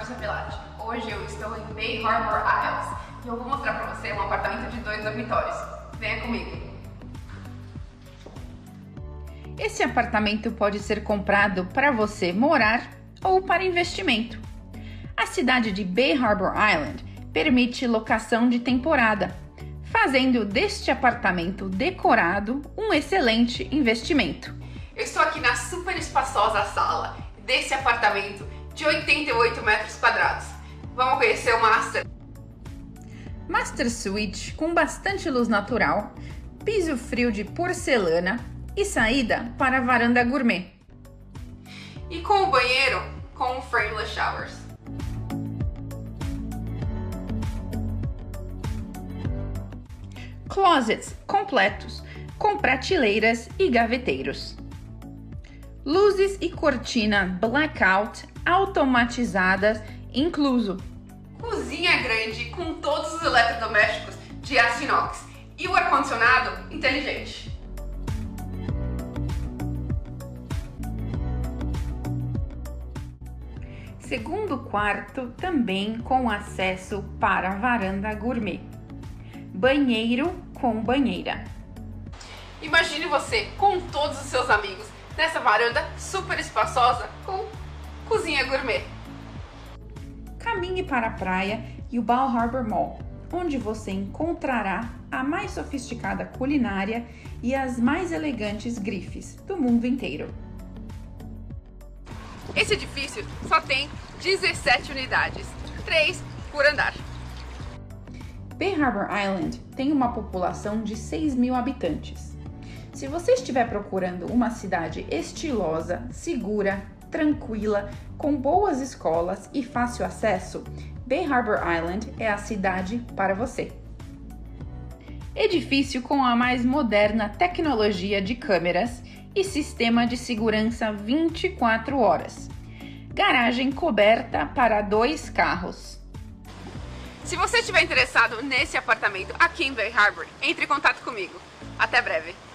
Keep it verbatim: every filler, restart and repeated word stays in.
Patrícia Pelati. Hoje eu estou em Bay Harbor Isles e eu vou mostrar para você um apartamento de dois dormitórios. Venha comigo. Esse apartamento pode ser comprado para você morar ou para investimento. A cidade de Bay Harbor Island permite locação de temporada, fazendo deste apartamento decorado um excelente investimento. Eu estou aqui na super espaçosa sala desse apartamento de oitenta e oito metros quadrados. Vamos conhecer o Master. Master Suite com bastante luz natural, piso frio de porcelana e saída para a varanda gourmet. E com o banheiro com frameless showers. Closets completos com prateleiras e gaveteiros. Luzes e cortina blackout automatizadas incluso. Cozinha grande com todos os eletrodomésticos de aço inox e o ar-condicionado inteligente. Segundo quarto também com acesso para a varanda gourmet. Banheiro com banheira. Imagine você com todos os seus amigos nessa varanda super espaçosa com cozinha gourmet. Caminhe para a praia e o Bal Harbour Mall, onde você encontrará a mais sofisticada culinária e as mais elegantes grifes do mundo inteiro. Esse edifício só tem dezessete unidades, três por andar. Bay Harbor Island tem uma população de seis mil habitantes. Se você estiver procurando uma cidade estilosa, segura, tranquila, com boas escolas e fácil acesso, Bay Harbor Island é a cidade para você. Edifício com a mais moderna tecnologia de câmeras e sistema de segurança vinte e quatro horas. Garagem coberta para dois carros. Se você estiver interessado nesse apartamento aqui em Bay Harbor, entre em contato comigo. Até breve!